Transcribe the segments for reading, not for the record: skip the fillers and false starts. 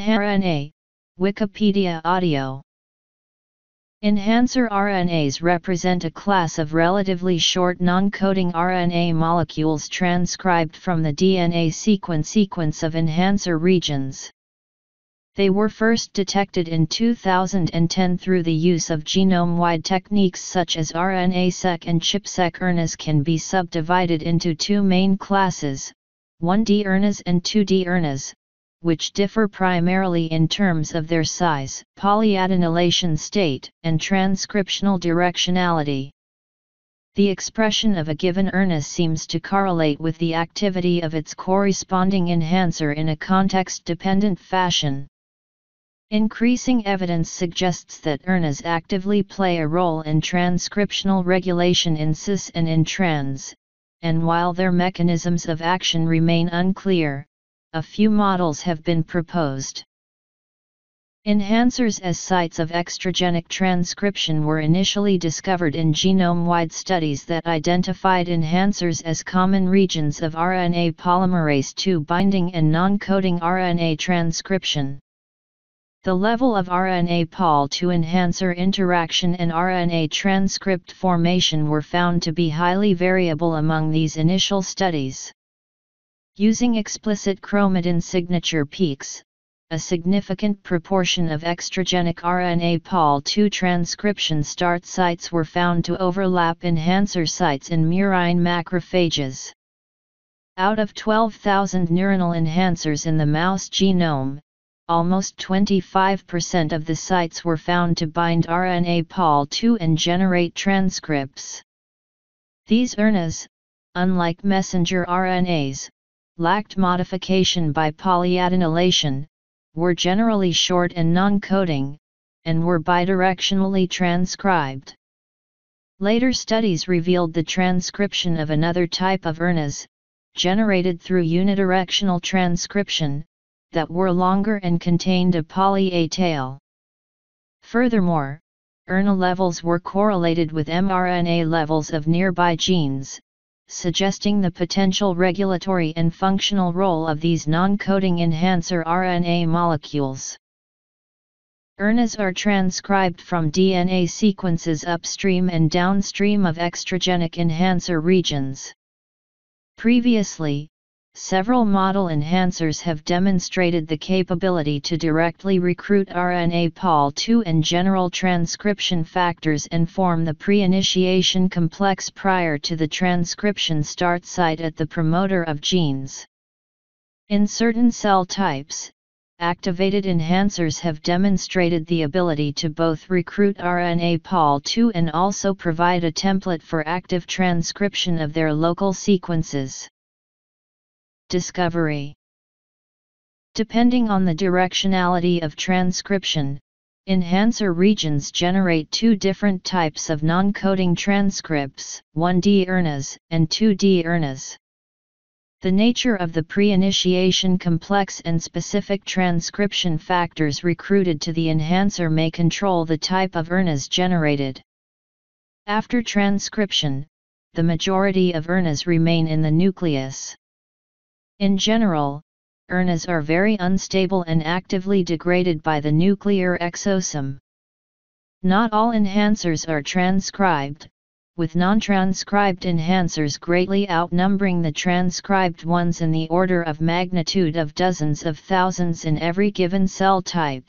RNA, Wikipedia Audio. Enhancer RNAs represent a class of relatively short non-coding RNA molecules transcribed from the DNA sequence of enhancer regions. They were first detected in 2010 through the use of genome-wide techniques such as RNA-seq and ChIP-seq. RNAs can be subdivided into two main classes, 1D RNAs and 2D RNAs, which differ primarily in terms of their size, polyadenylation state, and transcriptional directionality. The expression of a given RNA seems to correlate with the activity of its corresponding enhancer in a context-dependent fashion. Increasing evidence suggests that RNAs actively play a role in transcriptional regulation in cis and in trans, and while their mechanisms of action remain unclear, a few models have been proposed. Enhancers as sites of extragenic transcription were initially discovered in genome-wide studies that identified enhancers as common regions of RNA polymerase II binding and non-coding RNA transcription. The level of RNA Pol-II enhancer interaction and RNA transcript formation were found to be highly variable among these initial studies. Using explicit chromatin signature peaks, a significant proportion of extragenic RNA Pol-II transcription start sites were found to overlap enhancer sites in murine macrophages. Out of 12,000 neuronal enhancers in the mouse genome, almost 25% of the sites were found to bind RNA Pol-II and generate transcripts. These RNAs, unlike messenger RNAs, lacked modification by polyadenylation, were generally short and non-coding, and were bidirectionally transcribed. Later studies revealed the transcription of another type of RNAs, generated through unidirectional transcription, that were longer and contained a poly-A tail. Furthermore, RNA levels were correlated with mRNA levels of nearby genes, suggesting the potential regulatory and functional role of these non-coding enhancer RNA molecules. RNAs are transcribed from DNA sequences upstream and downstream of extragenic enhancer regions. Previously, several model enhancers have demonstrated the capability to directly recruit RNA Pol-II and general transcription factors and form the pre-initiation complex prior to the transcription start site at the promoter of genes. In certain cell types, activated enhancers have demonstrated the ability to both recruit RNA Pol-II and also provide a template for active transcription of their local sequences. Discovery. Depending on the directionality of transcription, enhancer regions generate two different types of non-coding transcripts, 1D RNAs and 2D RNAs. The nature of the pre-initiation complex and specific transcription factors recruited to the enhancer may control the type of RNAs generated. After transcription, the majority of RNAs remain in the nucleus. In general, RNAs are very unstable and actively degraded by the nuclear exosome. Not all enhancers are transcribed, with non-transcribed enhancers greatly outnumbering the transcribed ones in the order of magnitude of dozens of thousands in every given cell type.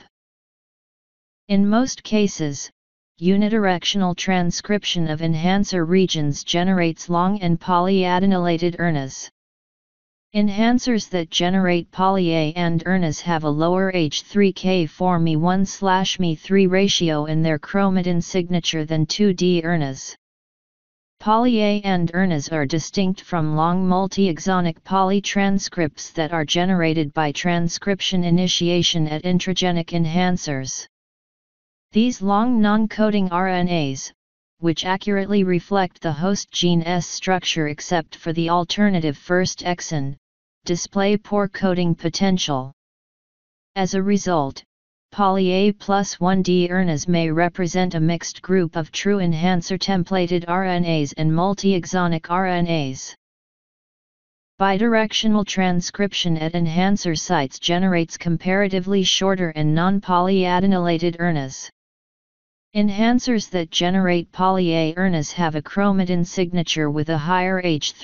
In most cases, unidirectional transcription of enhancer regions generates long and polyadenylated RNAs. Enhancers that generate poly-A and RNAs have a lower H3K4 Me1/Me3 ratio in their chromatin signature than 2D RNAs. Poly-A and RNAs are distinct from long multi-exonic polytranscripts that are generated by transcription initiation at intragenic enhancers. These long non-coding RNAs, which accurately reflect the host gene's structure except for the alternative first exon, display poor coding potential. As a result, poly-A plus 1D RNAs may represent a mixed group of true enhancer templated RNAs and multi-exonic RNAs. Bidirectional transcription at enhancer sites generates comparatively shorter and non-polyadenylated RNAs. Enhancers that generate poly-A RNAs have a chromatin signature with a higher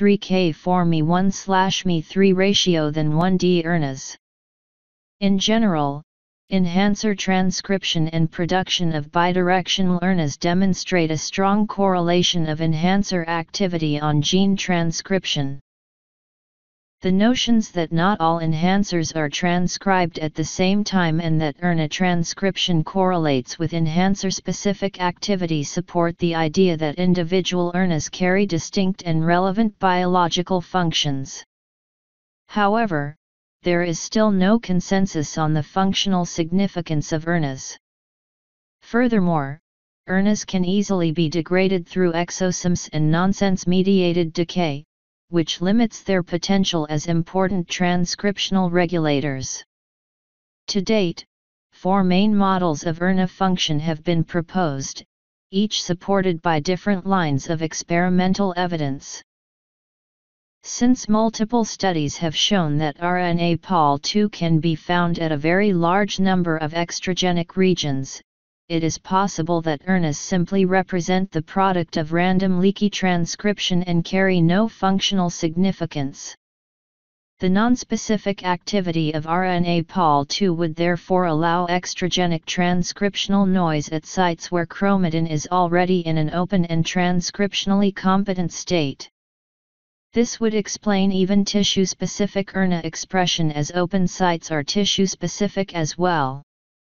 H3K4Me1/Me3 ratio than 1D RNAs. In general, enhancer transcription and production of bidirectional RNAs demonstrate a strong correlation of enhancer activity on gene transcription. The notions that not all enhancers are transcribed at the same time and that RNA transcription correlates with enhancer-specific activity support the idea that individual RNAs carry distinct and relevant biological functions. However, there is still no consensus on the functional significance of RNAs. Furthermore, RNAs can easily be degraded through exosomes and nonsense-mediated decay, which limits their potential as important transcriptional regulators. To date, 4 main models of RNA function have been proposed, each supported by different lines of experimental evidence. Since multiple studies have shown that RNA Pol II can be found at a very large number of extragenic regions, it is possible that RNAs simply represent the product of random leaky transcription and carry no functional significance. The nonspecific activity of RNA Pol II would therefore allow extragenic transcriptional noise at sites where chromatin is already in an open and transcriptionally competent state. This would explain even tissue-specific RNA expression, as open sites are tissue-specific as well.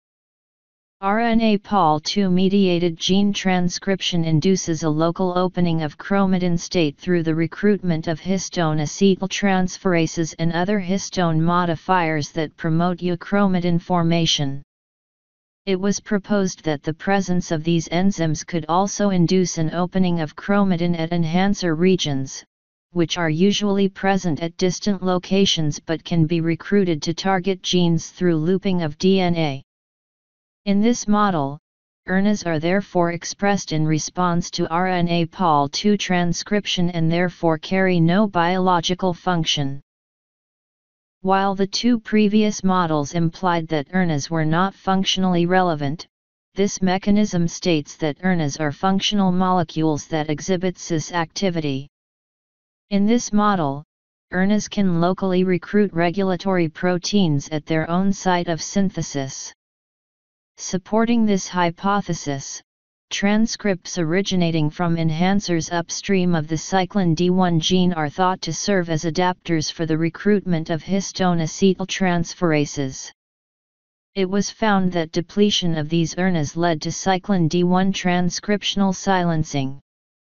RNA Pol II-mediated gene transcription induces a local opening of chromatin state through the recruitment of histone acetyltransferases and other histone modifiers that promote euchromatin formation. It was proposed that the presence of these enzymes could also induce an opening of chromatin at enhancer regions, which are usually present at distant locations but can be recruited to target genes through looping of DNA. In this model, RNAs are therefore expressed in response to RNA Pol II transcription and therefore carry no biological function. While the 2 previous models implied that RNAs were not functionally relevant, this mechanism states that RNAs are functional molecules that exhibit cis activity. In this model, RNAs can locally recruit regulatory proteins at their own site of synthesis. Supporting this hypothesis, transcripts originating from enhancers upstream of the cyclin D1 gene are thought to serve as adapters for the recruitment of histone acetyltransferases. It was found that depletion of these RNAs led to cyclin D1 transcriptional silencing.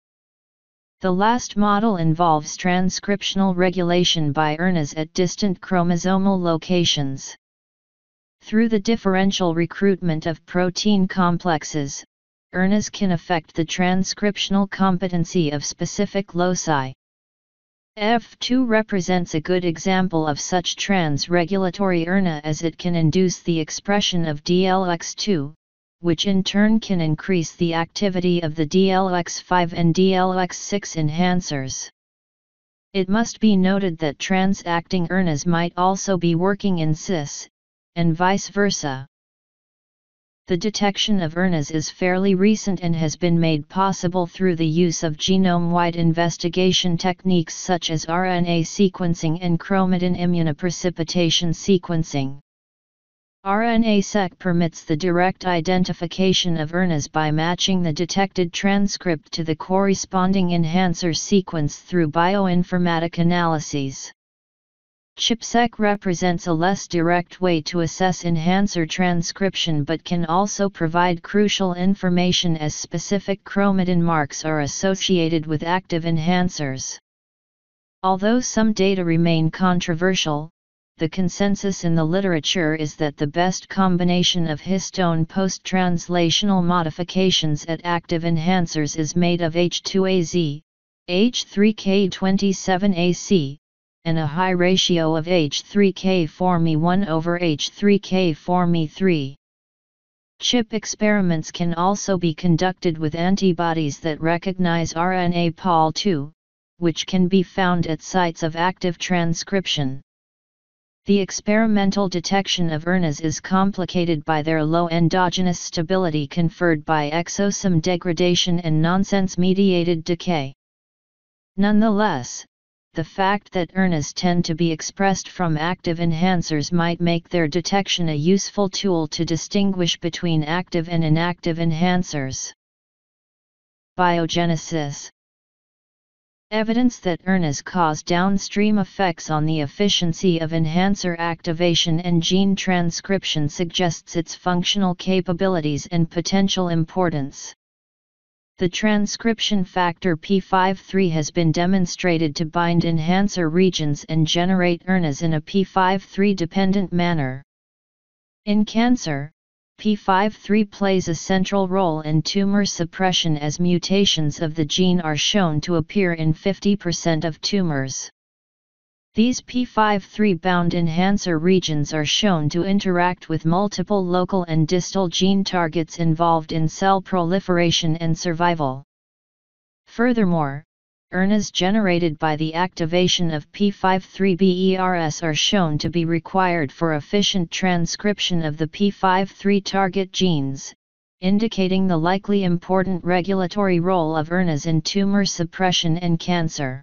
The last model involves transcriptional regulation by RNAs at distant chromosomal locations. Through the differential recruitment of protein complexes, RNAs can affect the transcriptional competency of specific loci. F2 represents a good example of such trans-regulatory RNA, as it can induce the expression of DLX2, which in turn can increase the activity of the DLX5 and DLX6 enhancers. It must be noted that trans-acting RNAs might also be working in cis, and vice versa. The detection of RNAs is fairly recent and has been made possible through the use of genome-wide investigation techniques such as RNA sequencing and chromatin immunoprecipitation sequencing. RNA-seq permits the direct identification of RNAs by matching the detected transcript to the corresponding enhancer sequence through bioinformatic analyses. ChIP-seq represents a less direct way to assess enhancer transcription but can also provide crucial information as specific chromatin marks are associated with active enhancers. Although some data remain controversial, the consensus in the literature is that the best combination of histone post-translational modifications at active enhancers is made of H2AZ, H3K27AC, and a high ratio of H3K4Me1 over H3K4Me3. ChIP experiments can also be conducted with antibodies that recognize RNA Pol II, which can be found at sites of active transcription. The experimental detection of RNAs is complicated by their low endogenous stability conferred by exosome degradation and nonsense-mediated decay. Nonetheless, the fact that RNAs tend to be expressed from active enhancers might make their detection a useful tool to distinguish between active and inactive enhancers. Biogenesis. Evidence that RNAs cause downstream effects on the efficiency of enhancer activation and gene transcription suggests its functional capabilities and potential importance. The transcription factor p53 has been demonstrated to bind enhancer regions and generate RNAs in a p53-dependent manner. In cancer, p53 plays a central role in tumor suppression as mutations of the gene are shown to appear in 50% of tumors. These p53-bound enhancer regions are shown to interact with multiple local and distal gene targets involved in cell proliferation and survival. Furthermore, RNAs generated by the activation of p53-BERS are shown to be required for efficient transcription of the p53 target genes, indicating the likely important regulatory role of RNAs in tumor suppression and cancer.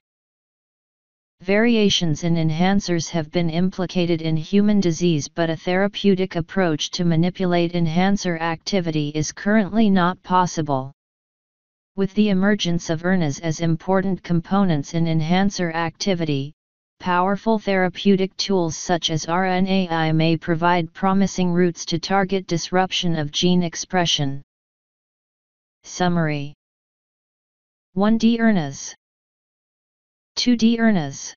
Variations in enhancers have been implicated in human disease, but a therapeutic approach to manipulate enhancer activity is currently not possible. With the emergence of RNAs as important components in enhancer activity, powerful therapeutic tools such as RNAi may provide promising routes to target disruption of gene expression. Summary: 1D RNAs, 2D RNAs.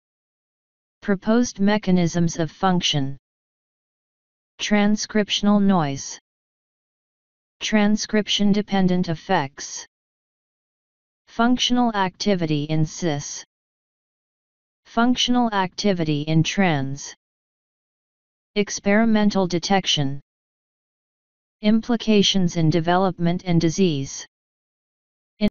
Proposed mechanisms of function. Transcriptional noise. Transcription-dependent effects. Functional activity in cis. Functional activity in trans. Experimental detection. Implications in development and disease.